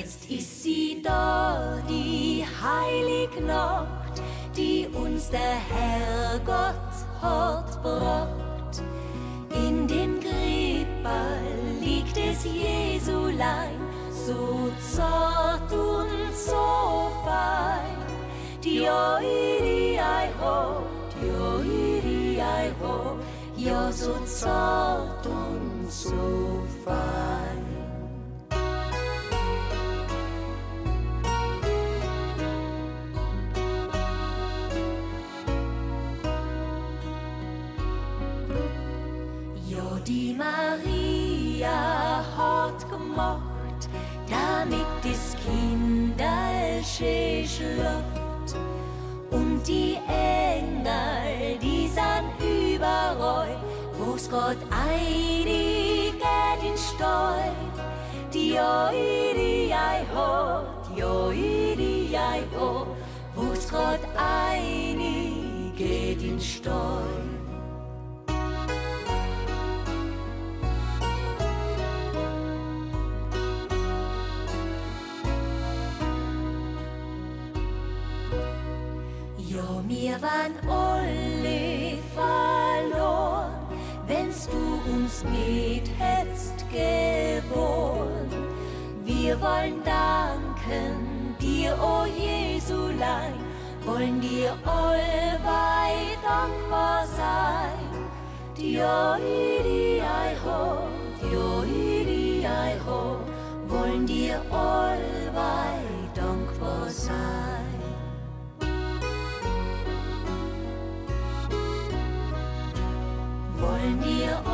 Jetzt ist sie da, die heilige Nacht, die uns der Herrgott hat gebracht. In dem Krippel liegt es Jesulein, so zart und so fein. Die Euri ei ho, die Euri ei ho, ja so zart und so fein. Ja, die Maria hat gemacht, damit das Kinderl schön schläft. Und die Engel, die sind überall, wo's Gott einig geht in Stall. Die Euri ei ho, die Euri ei ho, wo's Gott einig geht in Stall. Ja, wir waren alle verloren, wenn's du uns nicht hättest geboren. Wir wollen danken dir, o Jesulein, wollen dir allweil dankbar sein. Die Euri ei ho, die Euri ei ho, wollen dir allweil dankbar sein. Wollen dir